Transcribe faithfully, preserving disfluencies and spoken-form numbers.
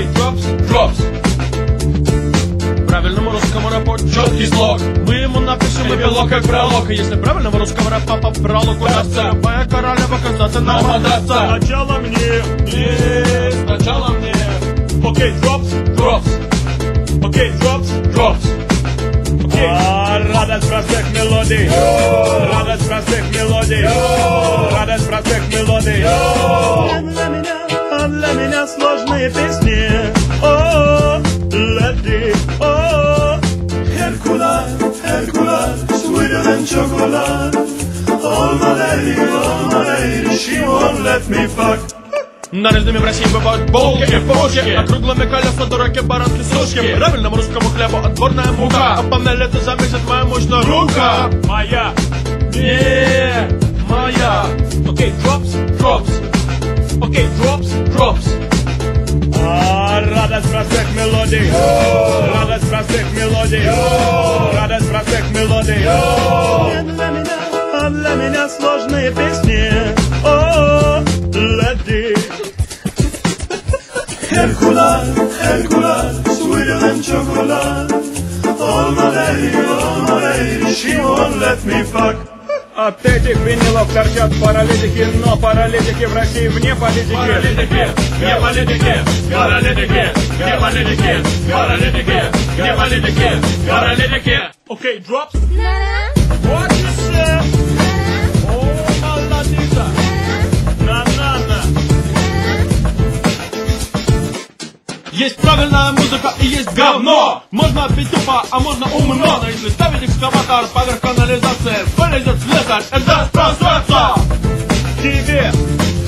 Окей, дропс, Drops. правильному русскому рэпу Четкий слог. мы ему напишем эпилог как пролог. И если правильного русского рэпа по прологу удастся, любая королева казаться нам отдастся. Сначала мне, Не, сначала мне. окей, дропс, Drops. окей, дропс, Drops. окей. А, радость простых мелодий, радость простых мелодий, радость простых мелодий. Для меня, а для меня сложные песни. О, леди, о, Hercules, Hercules, sweeter than chocolate. All my lady, all my lady, she won't let me fuck. Нарезными в России бывают булки, пушки, а круглыми колеса, дураки, баранки, сушки. Правильному русскому хлебу отборная мука, а панель это заметит моя мощная рука. моя. Не моя. Окей, дропс, Drops. окей, дропс. Drops. А, радость простых мелодий, радость простых мелодий, радость простых мелодий. Для меня, а для меня сложные песни. О, леди. Hercules, Hercules, sweeter than chocolate. All my lady, all my lady, she won't let me fuck. От этих винилов торчат паралитики, но паралитики в России вне политики. Паралитики, не политики, паралитики, не политики, паралитики, не политики, паралитики. Окей, дропс. What you say? О, молодица. На-на-на. Есть правильная музыка и есть говно. Можно пить тупо, а можно умно. Но если ставить экскаватор поверх канализации, вылезет слесарь, это пространство. Тебе